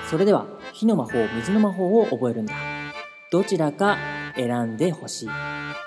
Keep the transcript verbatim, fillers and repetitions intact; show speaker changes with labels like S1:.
S1: それでは火の魔法、水の魔法を覚えるんだ。どちらか選んでほしい。